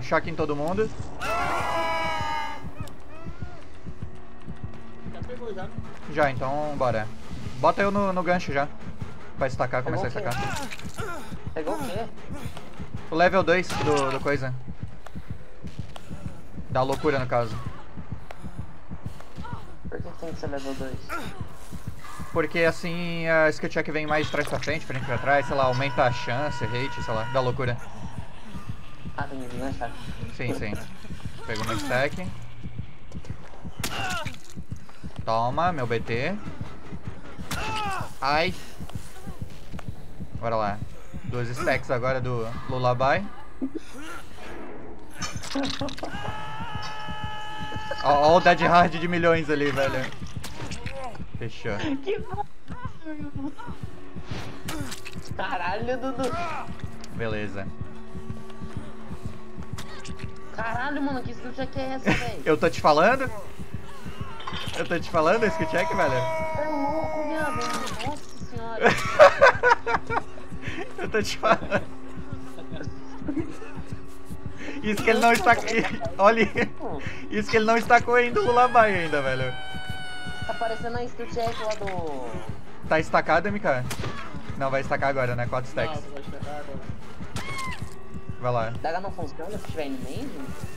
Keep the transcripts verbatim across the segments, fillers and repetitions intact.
choque em todo mundo. Já pegou já. Já, então bora. Bota eu no, no gancho já. Pra estacar, começar a Pegou o quê? estacar. Pegou o quê? O level dois do, do coisa. Da loucura, no caso. Por que tem que ser level dois? Porque assim a skill check vem mais de trás pra frente, frente pra trás, sei lá, aumenta a chance, rate, sei lá, da loucura. Ah, tem que enganchar. Sim, sim. Pegou meu stack. Toma, meu B T. Ai. Bora lá. Dois stacks agora do Lullaby. Ó, ó o Dead Hard de milhões ali, velho. Fechou. Que Caralho, Dudu. Beleza. Caralho, mano, que skill check é essa, velho? Eu tô te falando? Eu tô te falando skill check, velho? É louco, viado. Nossa senhora. Eu tô te falando. Isso que ele não está... Olha, isso que ele não estacou ainda o Lullaby ainda, velho. Tá parecendo a skill check lá do... Tá estacado, M K? Não, vai estacar agora, né? quatro stacks. Não, vai chegar agora. Vai lá. Daga não funciona se tiver in-main?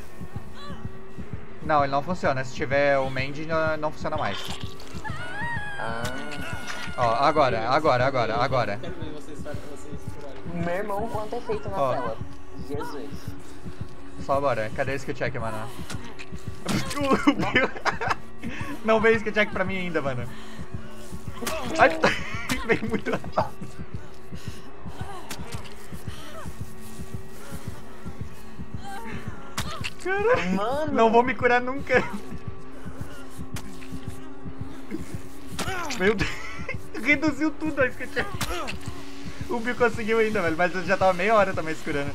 Não, ele não funciona. Se tiver o Mend, não, não funciona mais. Ah... Ó, agora, agora, agora, agora. Quero ver vocês pra vocês curarem. Meu irmão, quanto é feito na Ó. tela? Jesus. Só bora. Cadê esse skill check, mano? Não veio skill check pra mim ainda, mano. Ai, veio muito rápido. Caralho. Mano! Não vou me curar nunca. Meu Deus. Reduziu tudo a skill check. O Bill conseguiu ainda, velho. Mas eu já tava meia hora também se curando.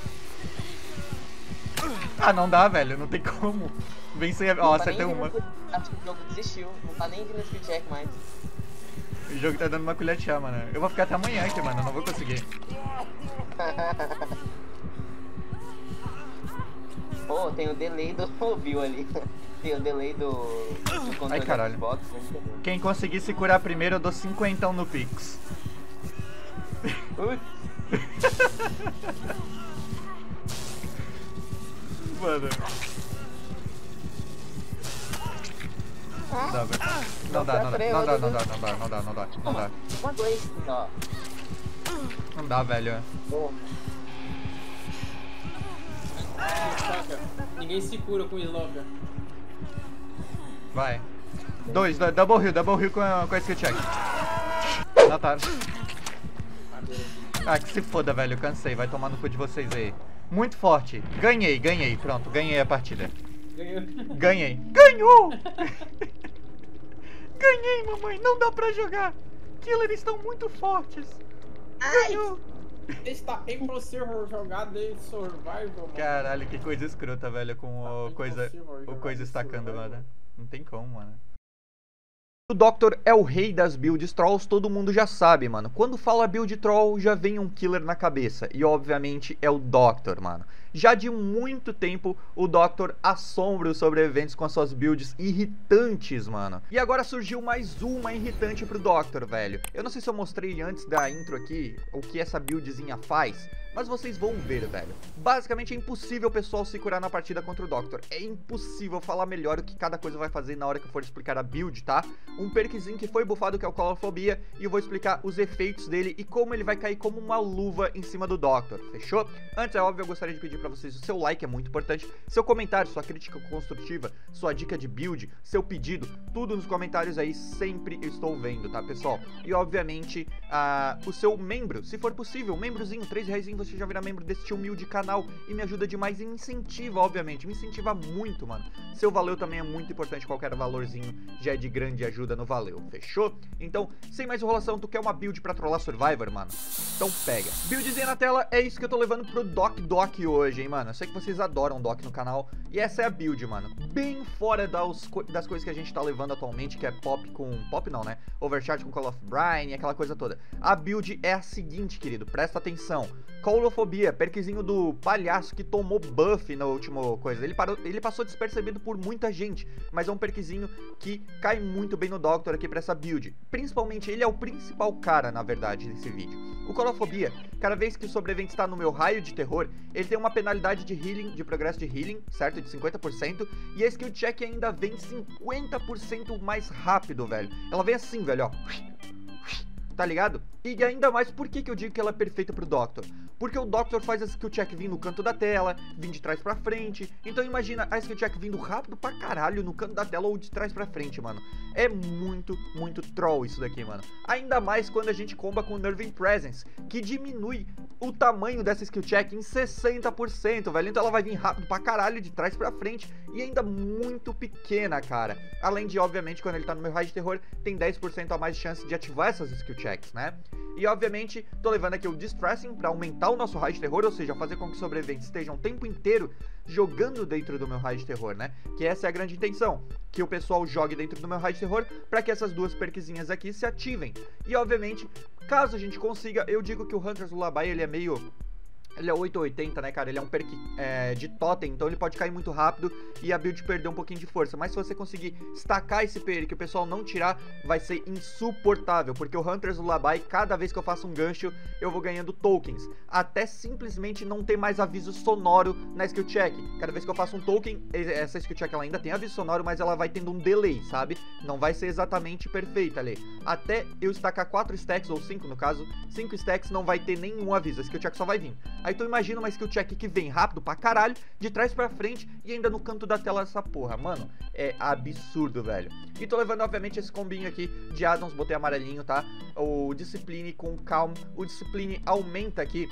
Ah, não dá, velho. Não tem como. Vencer a... Ó, Não tá acertei nem uma. vindo- Acho que o jogo desistiu. Não tá nem vindo skill check mais. O jogo tá dando uma colher de chá, mano. Eu vou ficar até amanhã aqui, mano. Eu não vou conseguir. Pô, tem o delay do Bill ali. Tem o delay do, do controle Ai, caralho. do Xbox. Né? Quem conseguir se curar primeiro, eu dou cinquentão no Pix. Ui, Mano. Dá, velho. Não dá, não dá, não dá, não dá, não dá, não dá, não dá, não dá. uma dois, ó. Não dá, velho. Pô, Saca? Ninguém se cura com Sloga. Vai. Dois, du- double heal, double heal com a, com a skill check. Não, tá. Ah, que se foda, velho. Cansei. Vai tomar no cu de vocês aí. Muito forte. Ganhei, ganhei. Pronto, ganhei a partida. Ganhou. Ganhei. Ganhou! Ganhei, mamãe. Não dá pra jogar. Killers estão muito fortes. Ganhou. Está impossível jogar de survival, mano. Caralho, que coisa escrota, velho. Com o Tá coisa, impossível o jogar coisa de estacando, survival. mano. Não tem como, mano. O Doctor é o rei das builds trolls, todo mundo já sabe, mano. Quando fala build troll, já vem um killer na cabeça. E obviamente é o Doctor, mano. Já de muito tempo, o Doctor assombra os sobreviventes com as suas builds irritantes, mano. E agora surgiu mais uma irritante pro Doctor, velho. Eu não sei se eu mostrei antes da intro aqui o que essa buildzinha faz, mas vocês vão ver, velho. Basicamente é impossível o pessoal se curar na partida contra o Doctor. É impossível falar melhor o que cada coisa vai fazer na hora que eu for explicar a build, tá? Um perkzinho que foi buffado, que é o Colorfobia, e eu vou explicar os efeitos dele e como ele vai cair como uma luva em cima do Doctor, fechou? Antes, é óbvio, eu gostaria de pedir pra vocês o seu like, é muito importante, seu comentário, sua crítica construtiva, sua dica de build, seu pedido, tudo nos comentários aí, sempre estou vendo, tá, pessoal? E, obviamente, uh, o seu membro, se for possível, um membrozinho, três reais, você já vira membro deste humilde canal e me ajuda demais e me incentiva, obviamente, me incentiva muito, mano. Seu valeu também é muito importante, qualquer valorzinho já é de grande ajuda no valeu, fechou? Então, sem mais enrolação, tu quer uma build pra trollar Survivor, mano? Então pega. Buildzinha na tela, é isso que eu tô levando pro Doc Doc hoje. hoje, hein, mano. Eu sei que vocês adoram Doc no canal. E essa é a build, mano. Bem fora das, co das coisas que a gente tá levando atualmente, que é pop com... Pop não, né? Overcharge com Call of Brine, aquela coisa toda. A build é a seguinte, querido. Presta atenção. Callofobia, perkzinho do palhaço que tomou buff na última coisa. Ele, parou, ele passou despercebido por muita gente, mas é um perkzinho que cai muito bem no Doctor aqui pra essa build. Principalmente, ele é o principal cara, na verdade, desse vídeo. O Callofobia, cada vez que o sobrevivente está no meu raio de terror, ele tem uma penalidade de healing, de progresso de healing, certo? De cinquenta por cento. E a skill check ainda vem cinquenta por cento mais rápido, velho. Ela vem assim, velho, ó. Tá ligado? E ainda mais, por que que eu digo que ela é perfeita pro Doctor? Porque o Doctor faz a skill check vir no canto da tela, vir de trás pra frente. Então imagina a skill check vindo rápido pra caralho no canto da tela ou de trás pra frente, mano. É muito, muito troll isso daqui, mano. Ainda mais quando a gente comba com o Nerving Presence, que diminui o tamanho dessa skill check em sessenta por cento, velho. Então ela vai vir rápido pra caralho de trás pra frente e ainda muito pequena, cara. Além de, obviamente, quando ele tá no meu raio de terror, tem dez por cento a mais de chance de ativar essas skill checks, né? E obviamente, tô levando aqui o Distressing pra aumentar o nosso raio de terror, ou seja, fazer com que os sobreviventes estejam o tempo inteiro jogando dentro do meu raio de terror, né? Que essa é a grande intenção, que o pessoal jogue dentro do meu raio de terror pra que essas duas perkzinhas aqui se ativem. E obviamente, caso a gente consiga, eu digo que o Hunter's Lullaby, ele é meio... Ele é oito ou oitenta, né, cara? Ele é um perk é, de totem, então ele pode cair muito rápido e a build perder um pouquinho de força. Mas se você conseguir estacar esse perk e o pessoal não tirar, vai ser insuportável. Porque o Hunter's Lullaby, cada vez que eu faço um gancho, eu vou ganhando tokens. Até simplesmente não ter mais aviso sonoro na skill check. Cada vez que eu faço um token, essa skill check ela ainda tem aviso sonoro, mas ela vai tendo um delay, sabe? Não vai ser exatamente perfeita ali. Até eu estacar quatro stacks, ou cinco no caso, cinco stacks não vai ter nenhum aviso. A skill check só vai vir. Aí tu imagina uma skill check que vem rápido pra caralho, de trás pra frente e ainda no canto da tela essa porra. Mano, é absurdo, velho. E tô levando, obviamente, esse combinho aqui de addons, botei amarelinho, tá? O Discipline com Calm. O Discipline aumenta aqui.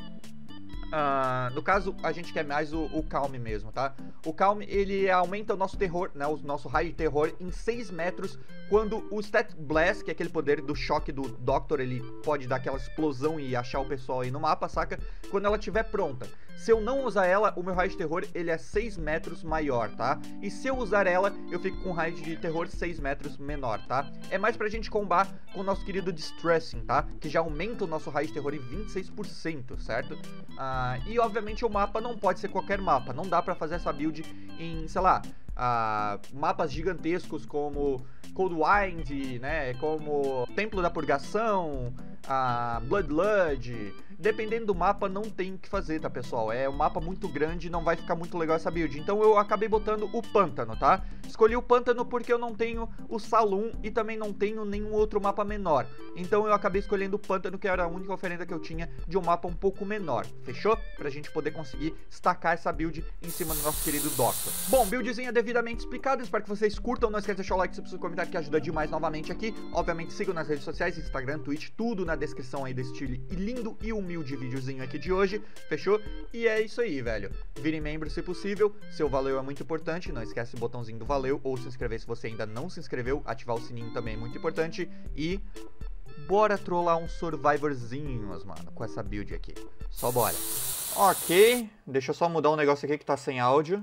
Uh, no caso, a gente quer mais o, o Calm mesmo, tá? O Calm, ele aumenta o nosso terror, né? O nosso raio de terror em seis metros. Quando o Stat Blast, que é aquele poder do choque do Doctor, ele pode dar aquela explosão e achar o pessoal aí no mapa, saca? Quando ela estiver pronta. Se eu não usar ela, o meu raio de terror, ele é seis metros maior, tá? E se eu usar ela, eu fico com um raio de terror seis metros menor, tá? É mais pra gente combar com o nosso querido Distressing, tá? Que já aumenta o nosso raio de terror em vinte e seis por cento, certo? Ah, e obviamente o mapa não pode ser qualquer mapa. Não dá pra fazer essa build em, sei lá, ah, mapas gigantescos como Coldwind, né? Como Templo da Purgação, a Bloodlud. Dependendo do mapa, não tem o que fazer, tá, pessoal? É um mapa muito grande, não vai ficar muito legal essa build. Então eu acabei botando o Pântano, tá? Escolhi o Pântano porque eu não tenho o Saloon e também não tenho nenhum outro mapa menor. Então eu acabei escolhendo o Pântano, que era a única oferenda que eu tinha de um mapa um pouco menor. Fechou? Pra gente poder conseguir estacar essa build em cima do nosso querido Doctor. Bom, buildzinha devidamente explicada. Espero que vocês curtam. Não esqueça de deixar o like, subscrever, comentar, que ajuda demais novamente aqui. Obviamente sigam nas redes sociais, Instagram, Twitch, tudo na descrição aí desse estilo lindo e humilde videozinho aqui de hoje. Fechou? E é isso aí, velho. Virem membro se possível. Seu valeu é muito importante. Não esquece o botãozinho do valeu ou se inscrever se você ainda não se inscreveu. Ativar o sininho também é muito importante. E bora trollar uns survivorzinhos, mano, com essa build aqui. Só bora. Ok. Deixa eu só mudar um negócio aqui que tá sem áudio.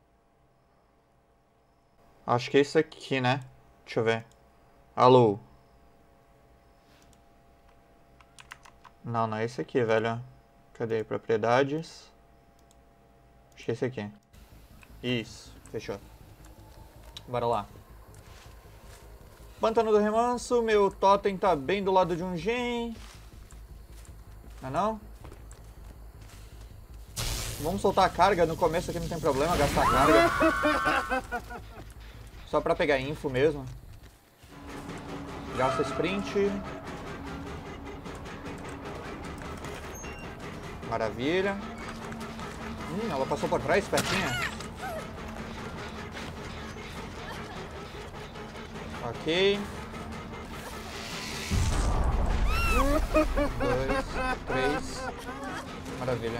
Acho que é esse aqui, né? Deixa eu ver. Alô? Não, não é esse aqui, velho. Cadê? Propriedades. Acho que é esse aqui. Isso, fechou. Bora lá. Pântano do Remanso. Meu totem tá bem do lado de um gen. Não é não? Vamos soltar a carga. No começo aqui não tem problema gastar a carga. Só pra pegar info mesmo. Gasta sprint. Maravilha. Hum, ela passou por trás, pertinha. Ok. Dois, três. Maravilha.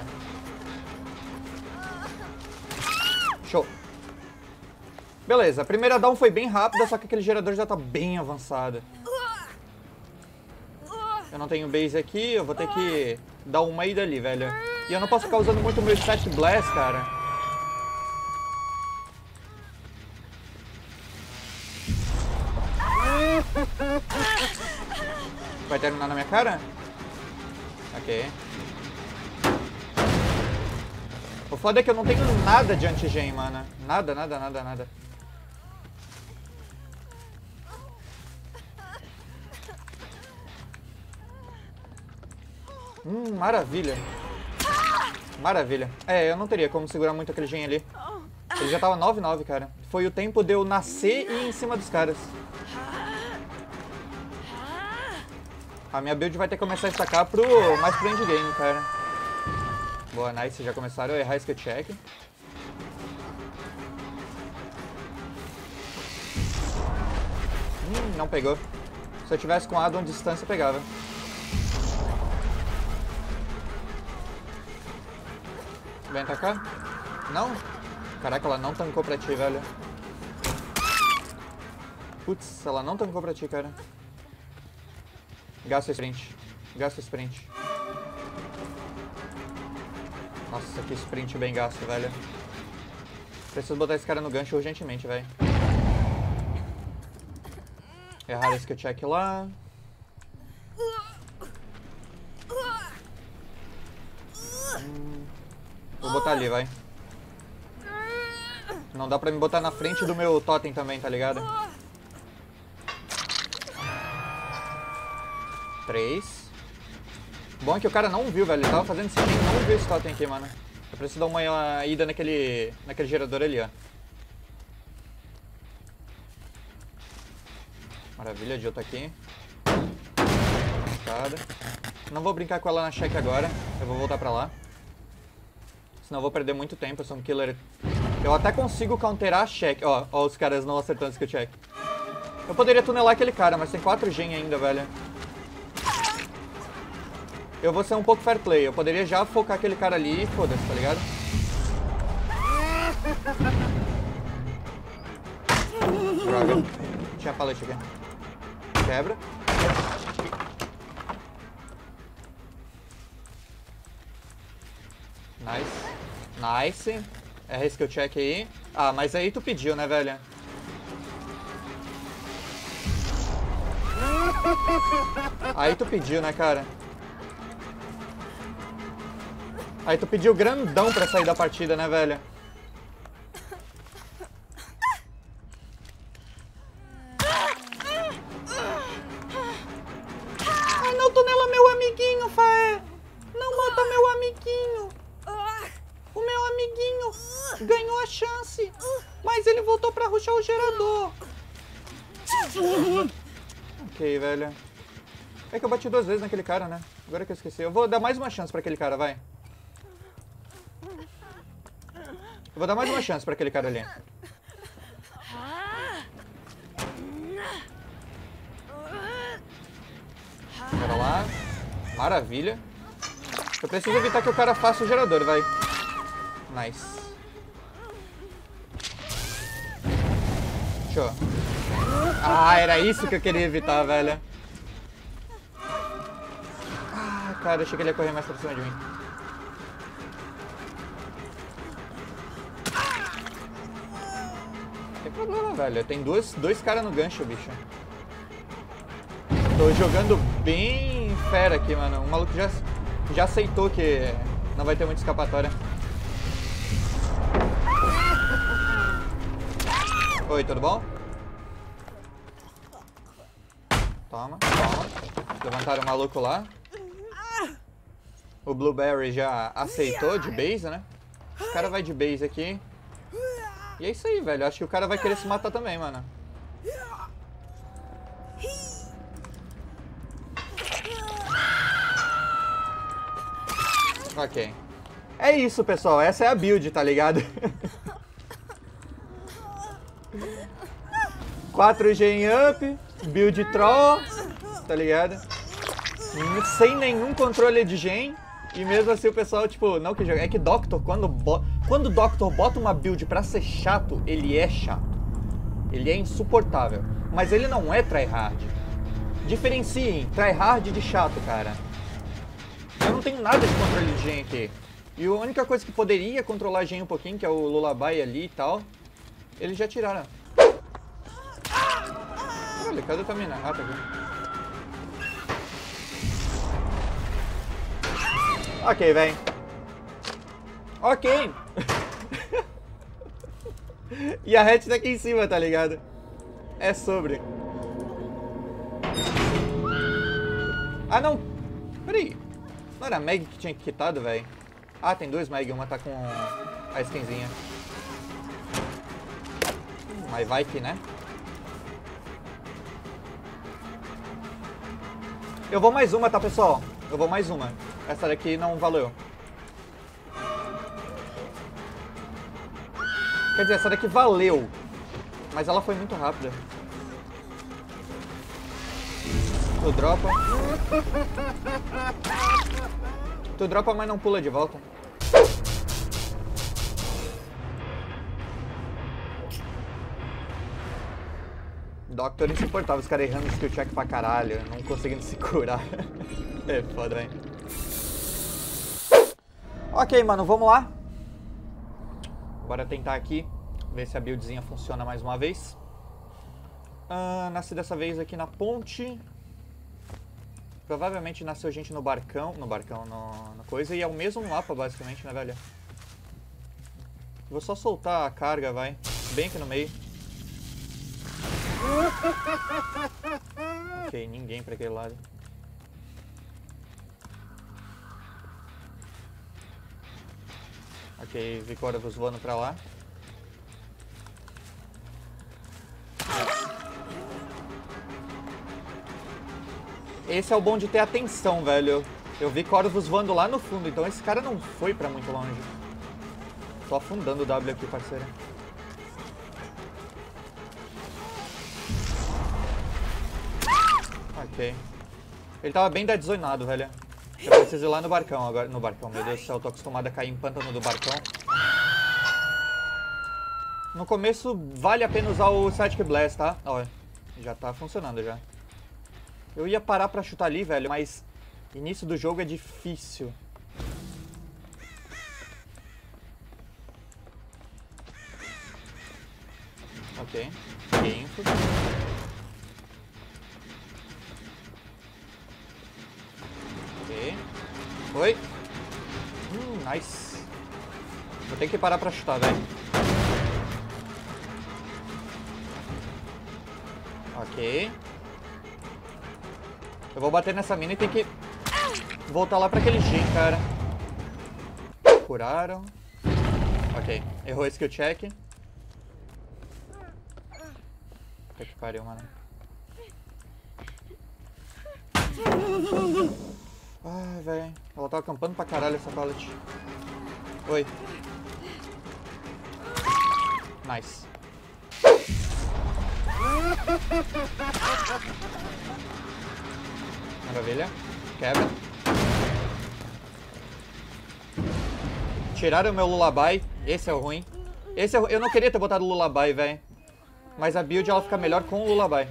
Show. Beleza, a primeira down foi bem rápida, só que aquele gerador já tá bem avançado. Eu não tenho base aqui, eu vou ter que dar uma ida ali, velho. E eu não posso ficar usando muito o meu Stat Blast, cara. Vai terminar na minha cara? Ok. O foda é que eu não tenho nada de anti-gen, mano. Nada, nada, nada, nada. Hum, maravilha. Maravilha. É, eu não teria como segurar muito aquele gen ali. Ele já tava nove nove, cara. Foi o tempo de eu nascer e ir em cima dos caras. A minha build vai ter que começar a estacar pro, mais pro endgame, cara. Boa, nice. Já começaram a errar skill check. Hum, não pegou. Se eu tivesse com addon distância, pegava. Vem atacar? Não? Caraca, ela não tancou pra ti, velho. Putz, ela não tancou pra ti, cara. Gasta o sprint. Gasta o sprint. Nossa, que sprint bem gasto, velho. Preciso botar esse cara no gancho urgentemente, velho. Errar esse skill check lá. Hum. Vou botar ali, vai. Não dá pra me botar na frente do meu totem também, tá ligado? Três. Bom é que o cara não viu, velho. Ele tava fazendo esse e não viu esse totem aqui, mano. Eu preciso dar uma ida naquele, naquele gerador ali, ó. Maravilha, Jill tá aqui. Não vou brincar com ela na check agora. Eu vou voltar pra lá. Senão eu vou perder muito tempo. Eu sou um killer. Eu até consigo counterar a check. Ó, ó os caras não acertando skill check. Eu poderia tunelar aquele cara, mas tem quatro gen ainda, velho. Eu vou ser um pouco fair play. Eu poderia já focar aquele cara ali e foda-se, tá ligado? Droga. Tinha palete aqui. Quebra. Nice. Nice. É skill check aí. Ah, mas aí tu pediu, né, velho? Aí tu pediu, né, cara? Aí tu pediu grandão pra sair da partida, né, velho? Ai, não tunela meu amiguinho, Faé! Não mata meu amiguinho! O meu amiguinho ganhou a chance, mas ele voltou pra rushar o gerador. Ok, velho. É que eu bati duas vezes naquele cara, né? Agora que eu esqueci. Eu vou dar mais uma chance pra aquele cara, vai. Eu vou dar mais uma chance pra aquele cara ali. Bora lá. Maravilha. Eu preciso evitar que o cara faça o gerador, vai. Nice. Show. Ah, era isso que eu queria evitar, velho. Ah, cara, eu achei que ele ia correr mais pra cima de mim. Não tem problema, velho. Tem dois, dois caras no gancho, bicho. Tô jogando bem fera aqui, mano. O maluco já, já aceitou que não vai ter muita escapatória. Oi, tudo bom? Toma, toma. Levantaram o maluco lá. O Blueberry já aceitou de base, né? O cara vai de base aqui. E é isso aí, velho. Acho que o cara vai querer se matar também, mano. Ok. É isso, pessoal. Essa é a build, tá ligado? quatro gen up, build troll, tá ligado? Sem nenhum controle de gen. E mesmo assim o pessoal, tipo, não que joga. É que Doctor, quando, bo... quando o Doctor bota uma build pra ser chato, ele é chato. Ele é insuportável. Mas ele não é tryhard. Diferenciem tryhard de chato, cara. Eu não tenho nada de controle de gen aqui. E a única coisa que poderia controlar a Gen um pouquinho, que é o Lullaby ali e tal, eles já tiraram. Olha, cadê a mina? Ah, tá aqui. Ok, vem. Ok. E a hatch tá aqui em cima, tá ligado? É sobre. Ah, não. Peraí. Não era a Meg que tinha quitado, velho? Ah, tem dois Meg. Uma tá com a skinzinha. Hum, mas vai que, né? Eu vou mais uma, tá, pessoal? Eu vou mais uma. Essa daqui não valeu. Quer dizer, essa daqui valeu. Mas ela foi muito rápida. Tu dropa. Tu dropa, mas não pula de volta. Doctor insuportável, os caras errando skill check pra caralho, não conseguindo se curar. É foda, hein? Ok, mano, vamos lá. Bora tentar aqui, ver se a buildzinha funciona mais uma vez. Ah, nasci dessa vez aqui na ponte. Provavelmente nasceu gente no barcão, no barcão, no, na coisa, e é o mesmo mapa basicamente, né, velho? Vou só soltar a carga, vai, bem aqui no meio. Ok, ninguém pra aquele lado. Ok, vi Corvus voando pra lá. Esse é o bom de ter atenção, velho. Eu vi Corvus voando lá no fundo, então esse cara não foi pra muito longe. Tô afundando o W aqui, parceiro. Ok. Ele tava bem deadzonado, velho. Eu preciso ir lá no barcão agora. No barcão, meu Deus do céu, eu tô acostumado a cair em pântano do barcão. No começo, vale a pena usar o Static Blast, tá? Ó, já tá funcionando já. Eu ia parar pra chutar ali, velho, mas início do jogo é difícil. Ok. Info. Ok. Foi. Hum, nice. Vou ter que parar pra chutar, velho. Ok. Eu vou bater nessa mina e tem que voltar lá pra aquele Gen, cara. Curaram. Ok. Errou a skill check. Puta que pariu, mano. Ai, velho. Ela tava acampando pra caralho essa pallet. Oi. Nice. Maravilha. Quebra. Tiraram o meu Lullaby. Esse é o ruim. Esse é o... Eu não queria ter botado o Lullaby, velho. Mas a build ela fica melhor com o Lullaby.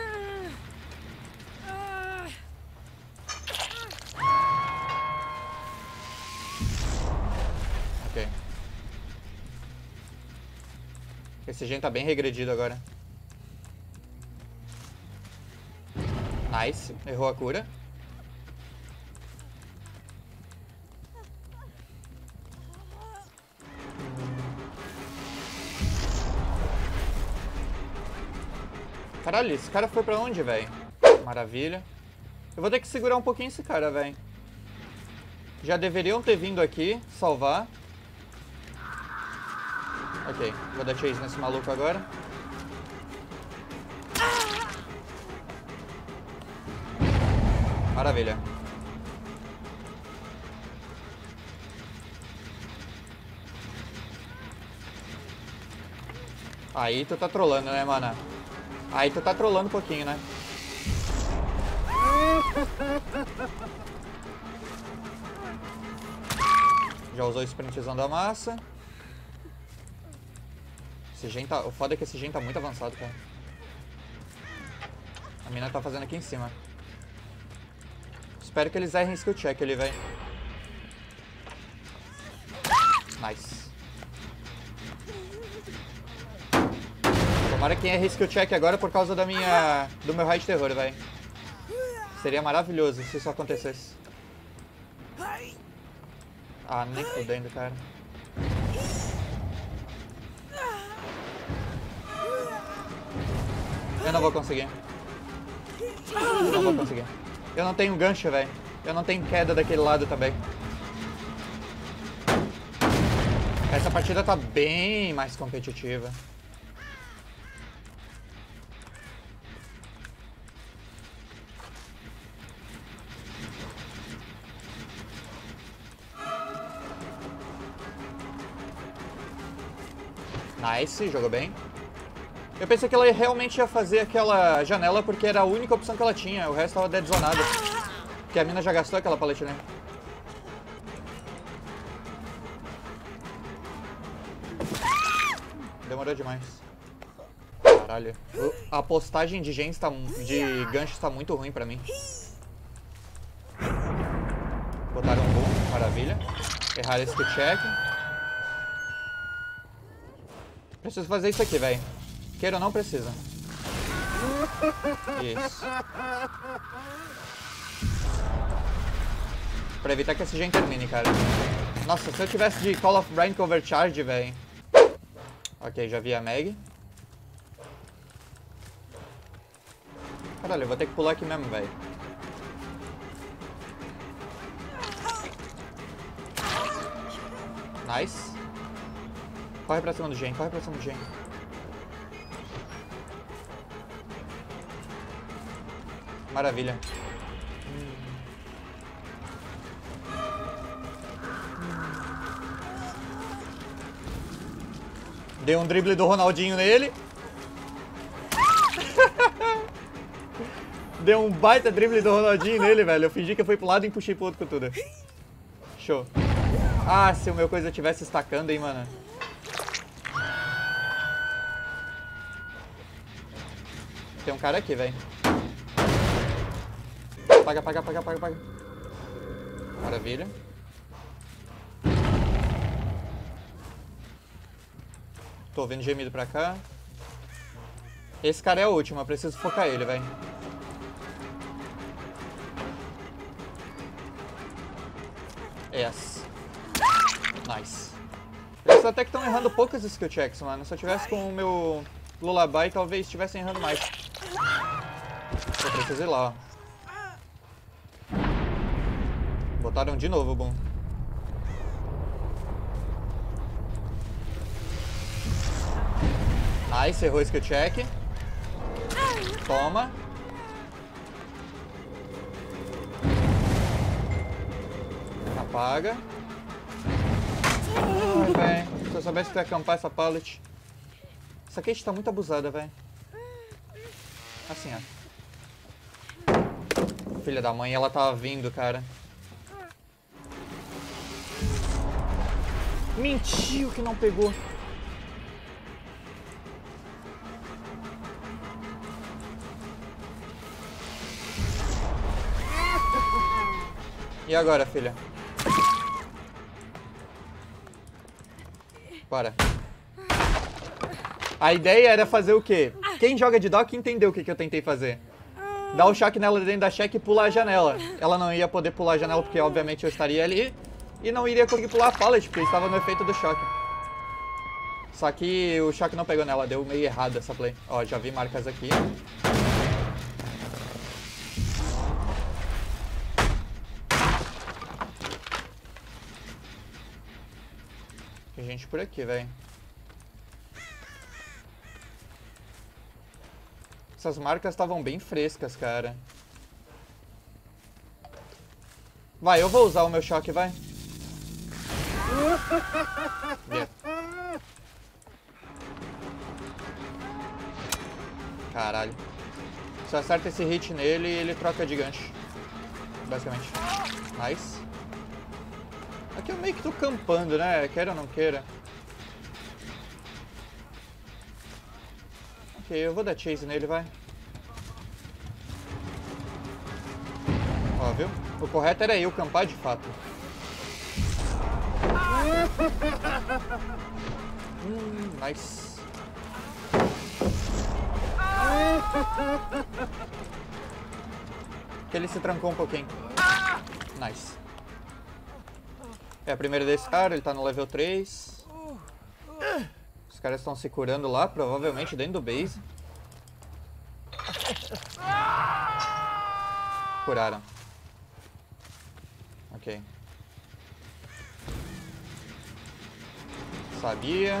Ok. Esse gen tá bem regredido agora. Nice. Errou a cura. Caralho, esse cara foi pra onde, velho? Maravilha. Eu vou ter que segurar um pouquinho esse cara, velho. Já deveriam ter vindo aqui salvar. Ok, vou dar chase nesse maluco agora. Maravilha. Aí tu tá trolando, né, mana? Aí tu tá trolando um pouquinho, né? Já usou o sprintzão da massa. Esse gen tá... O foda é que esse gen tá muito avançado, cara. A mina tá fazendo aqui em cima. Espero que eles errem skill check ali, velho. Nice. Tomara que erre skill check agora por causa da minha... do meu raio de terror, velho. Seria maravilhoso se isso acontecesse. Ah, nem fudendo, cara. Eu não vou conseguir. Não vou conseguir. Eu não tenho gancho, velho. Eu não tenho queda daquele lado também. Essa partida tá bem mais competitiva. Nice, jogou bem. Eu pensei que ela realmente ia fazer aquela janela porque era a única opção que ela tinha. O resto tava dead zonado. Porque a mina já gastou aquela paletina. Demorou demais. Caralho. A postagem de gens tá, de ganchos tá muito ruim pra mim. Botaram um boom, maravilha. Erraram esse check. Preciso fazer isso aqui, velho. Queira ou não, precisa. Isso. Pra evitar que esse gen termine, cara. Nossa, se eu tivesse de Call of Brain Cover Charge, velho. Ok, já vi a Meg. Caralho, eu vou ter que pular aqui mesmo, velho. Nice. Corre pra cima do gen, corre pra cima do gen. Maravilha. Dei um drible do Ronaldinho nele. Deu um baita drible do Ronaldinho nele, velho. Eu fingi que eu fui pro lado e puxei pro outro com tudo. Show. Ah, se o meu coisa tivesse estacando, hein, mano. Tem um cara aqui, velho. Apaga, apaga, apaga, apaga, apaga. Maravilha. Tô ouvindo gemido pra cá. Esse cara é o último, eu preciso focar ele, velho. Yes. Nice. Eles até que estão errando poucas skill checks, mano. Se eu tivesse com o meu Lullaby, talvez estivessem errando mais. Eu preciso ir lá, ó. Botaram de novo, bom. Nice, errou skill check. Toma. Apaga. Ai, velho. Se eu soubesse que ia acampar essa pallet. Essa cage tá muito abusada, velho. Assim, ó. Filha da mãe, ela tava vindo, cara. Mentiu que não pegou. E agora, filha? Bora. A ideia era fazer o quê? Quem joga de dock entendeu o que, que eu tentei fazer. Dar o choque nela dentro da check e pular a janela. Ela não ia poder pular a janela porque, obviamente, eu estaria ali. E não iria conseguir pular a pallet, porque estava no efeito do choque. Só que o choque não pegou nela, deu meio errado essa play. Ó, já vi marcas aqui. Tem gente por aqui, velho. Essas marcas estavam bem frescas, cara. Vai, eu vou usar o meu choque, vai. Yeah. Caralho. Se eu acerto esse hit nele, ele troca de gancho. Basicamente. Nice. Aqui eu meio que tô campando, né? Queira ou não queira. Ok, eu vou dar chase nele, vai. Ó, viu? O correto era eu campar de fato. Hum, nice. Que ele se trancou um pouquinho. Nice. É a primeira desse cara, ele tá no level três. Os caras estão se curando lá, provavelmente dentro do base. Curaram. Ok. Sabia.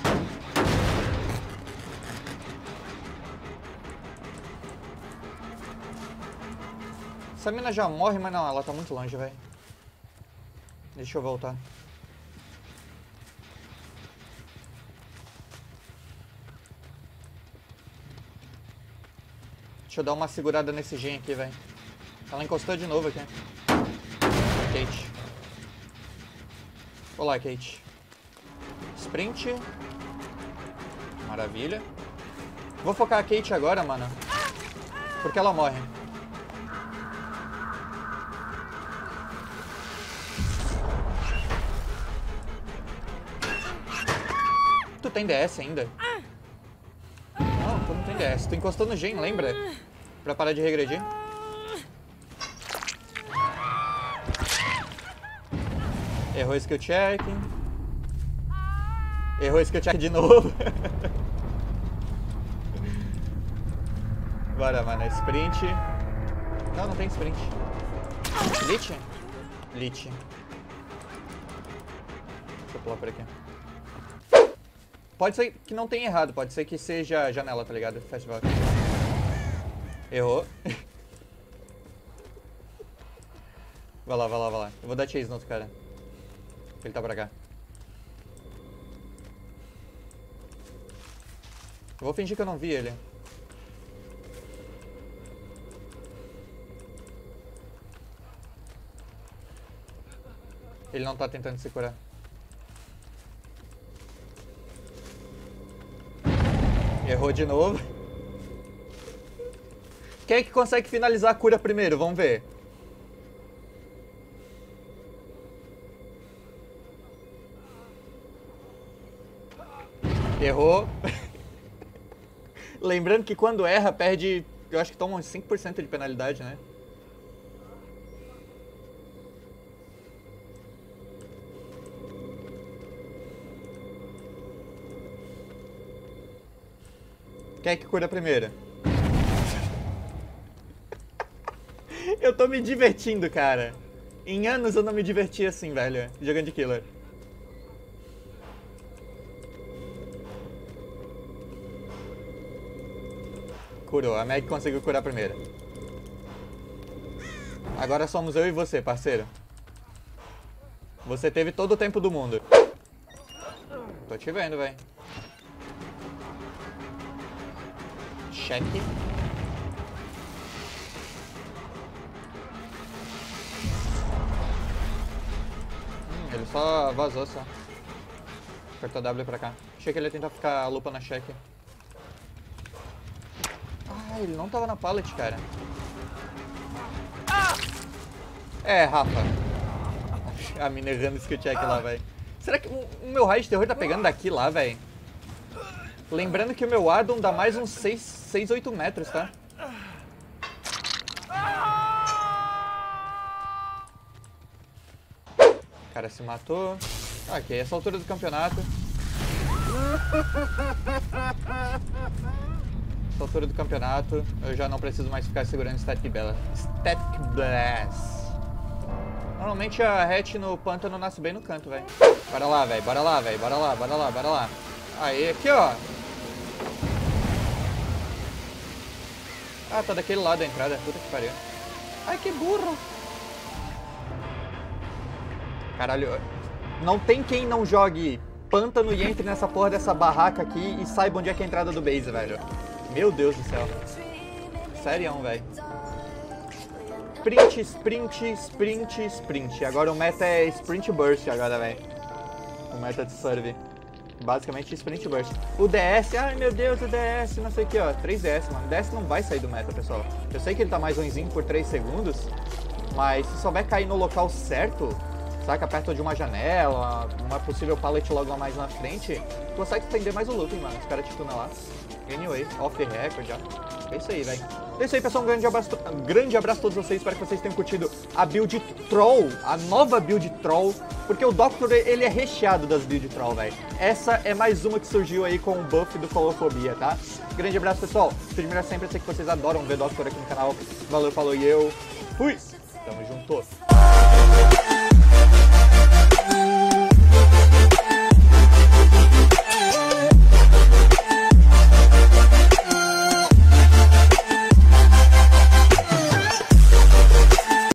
Essa mina já morre, mas não, ela tá muito longe, velho. Deixa eu voltar. Deixa eu dar uma segurada nesse gen aqui, velho. Ela encostou de novo aqui. Kate. Olá, Kate. Sprint. Maravilha. Vou focar a Kate agora, mano. Porque ela morre. Tu tem D S ainda? Não, tu não tem D S. Tu encostou no gen, lembra? Pra parar de regredir. Errou skill check. Errou skill check de novo. Bora, mano. Sprint. Não, não tem sprint. Lich? Lich. Deixa eu pular por aqui. Pode ser que não tenha errado, pode ser que seja janela, tá ligado? Festival. Errou. Vai lá, vai lá, vai lá. Eu vou dar chase no outro cara. Ele tá pra cá. Eu vou fingir que eu não vi ele. Ele não tá tentando se curar. Errou de novo. Quem é que consegue finalizar a cura primeiro? Vamos ver. Errou. Lembrando que quando erra, perde... Eu acho que toma uns cinco por cento de penalidade, né? Quem é que cura primeiro? Eu tô me divertindo, cara. Em anos eu não me diverti assim, velho. Jogando de killer. Curou. A Meg conseguiu curar primeiro. Agora somos eu e você, parceiro. Você teve todo o tempo do mundo. Tô te vendo, velho. Cheque. Hum, ele só vazou só. Apertou W pra cá. Achei que ele ia tentar ficar a lupa na cheque. Ah, ele não tava na pallet, cara. É, Rafa. A mina errando skill check lá, velho. Será que o, o meu raio de terror tá pegando daqui lá, velho? Lembrando que o meu Ardon dá mais uns seis, seis, oito metros, tá? O cara se matou. Ok, essa altura do campeonato. Essa altura do campeonato, eu já não preciso mais ficar segurando Static Blast. Static Blast. Normalmente a hatch no pântano nasce bem no canto, velho. Bora lá, velho. Bora lá, velho. Bora lá, bora lá, bora lá. Aí, aqui, ó. Ah, tá daquele lado da entrada. Puta que pariu. Ai, que burro. Caralho. Não tem quem não jogue pântano e entre nessa porra dessa barraca aqui e saiba onde é que é a entrada do base, velho. Meu Deus do céu. Serião, velho. Sprint, sprint, sprint, sprint. Agora o meta é sprint burst agora, velho. O meta de serve. Basicamente sprint burst. O D S, ai meu Deus, o D S, não sei o que, ó. três D S, mano. O D S não vai sair do meta, pessoal. Eu sei que ele tá mais ruimzinho por três segundos, mas se souber cair no local certo, saca, perto de uma janela, uma possível pallet logo a mais na frente, tu consegue estender mais o looping, mano. Espera te tunelar. Anyway, off the record já. É isso aí, velho. É isso aí, pessoal. Um grande abraço, um grande abraço a todos vocês. Espero que vocês tenham curtido a build Troll, a nova build Troll, porque o Doctor, ele é recheado das build Troll, velho. Essa é mais uma que surgiu aí com o buff do Colofobia, tá? Grande abraço, pessoal. Tudo melhor sempre. Eu sei que vocês adoram ver Doctor aqui no canal. Valeu, falou e eu fui! Tamo junto!